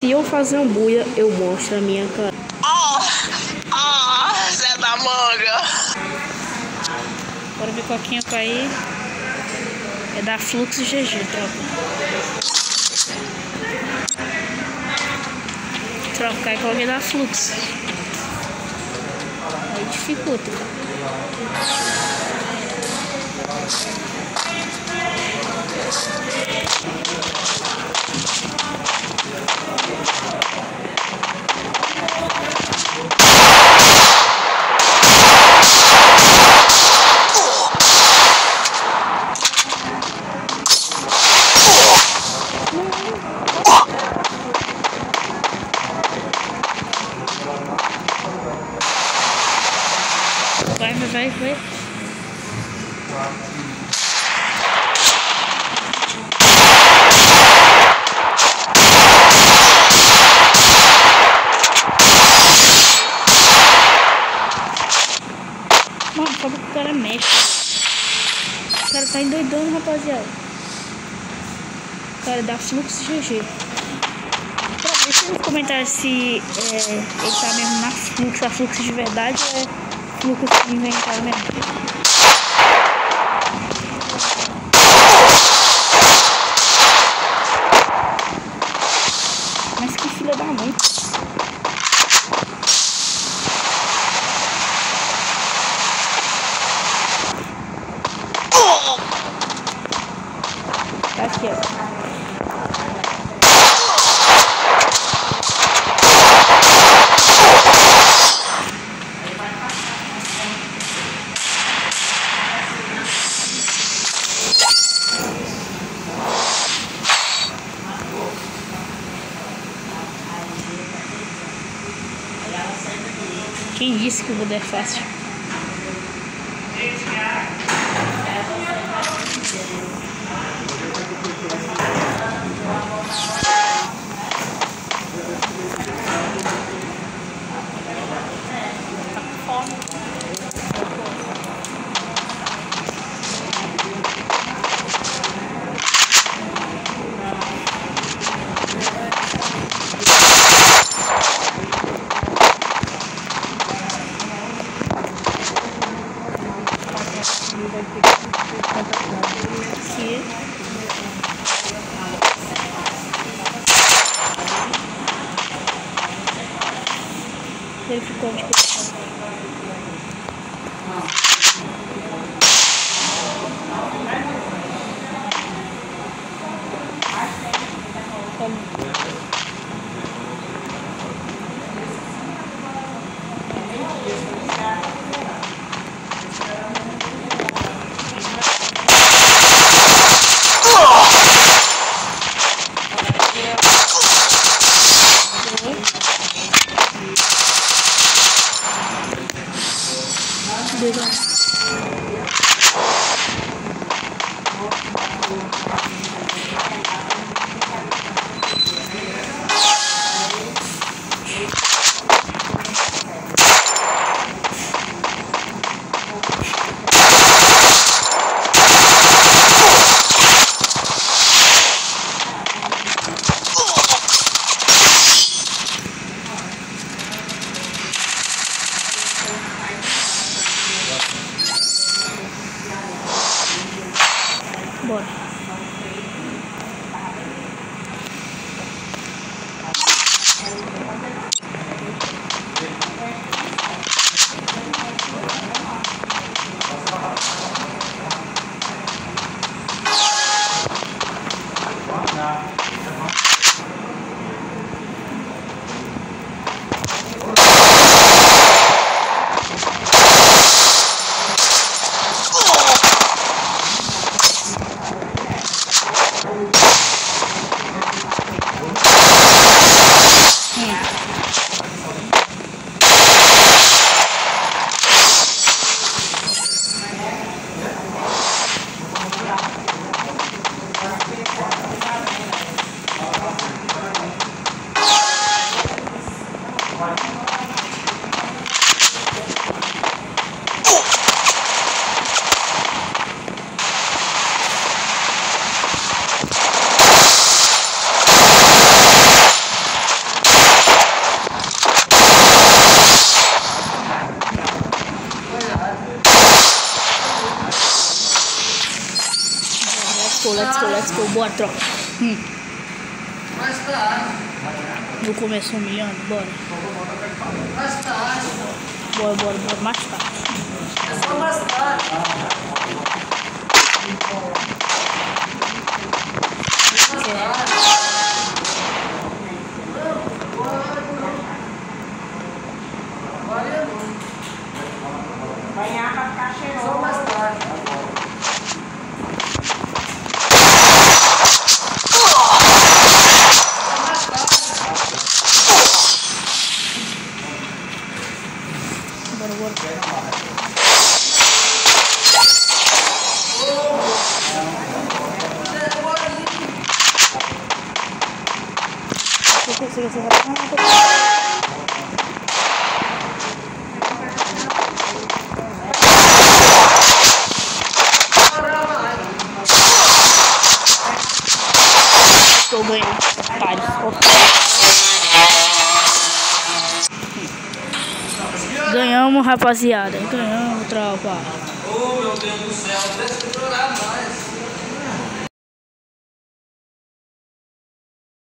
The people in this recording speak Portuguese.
Se eu fazer um buia, eu mostro a minha cara. Zé da Manga. Bora ver coquinha pra ir. É da Fluxo GG, troca. Trocar e coloquei da Fluxo. Aí dificulta. Vai. Mano, só porque o cara mexe. O cara tá endoidando, rapaziada. O cara dá Fluxo GG. Deixa nos comentários se ele tá mesmo na Fluxo, a Fluxo de verdade ou é Fluxo que inventaram mesmo. Mas que filha da mãe. Tá aqui, ó. Quem disse que o mundo é fácil? Ele ficou onde que ele tá. Bora, troca. Mais tarde. Vou começar humilhando, bora. Mais tarde. Bora, mais tarde. É só mais tarde. Banhar pra ficar cheiroso. Só mais tarde. Bora. Estou ganhando. Ganhamos, rapaziada. Ganhamos, tropa. Oh, meu Deus do céu, deixa eu chorar mais.